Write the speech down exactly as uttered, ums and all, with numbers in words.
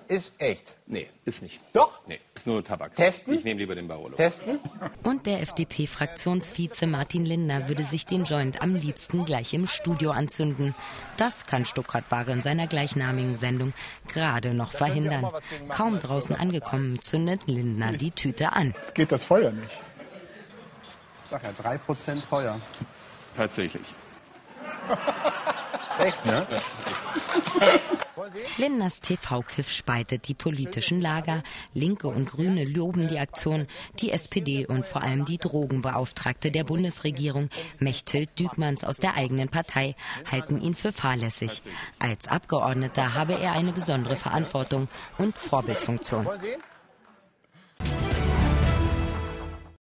ist echt. Nee, ist nicht. Doch? Nee, ist nur Tabak. Testen? Ich nehme lieber den Barolo. Testen? Und der F D P-Fraktionsvize Martin Lindner würde sich den Joint am liebsten gleich im Studio anzünden. Das kann Stuckrad Barre in seiner gleichnamigen Sendung gerade noch verhindern. Kaum draußen angekommen, zündet Lindner die Tüte an. Jetzt geht das Feuer nicht. Ich sag ja, drei Prozent Feuer. Tatsächlich. Echt, ne? Lindners T V-Kiff spaltet die politischen Lager. Linke und Grüne loben die Aktion. Die S P D und vor allem die Drogenbeauftragte der Bundesregierung, Mechthild Dügmanns aus der eigenen Partei, halten ihn für fahrlässig. Als Abgeordneter habe er eine besondere Verantwortung und Vorbildfunktion. Wollen Sie?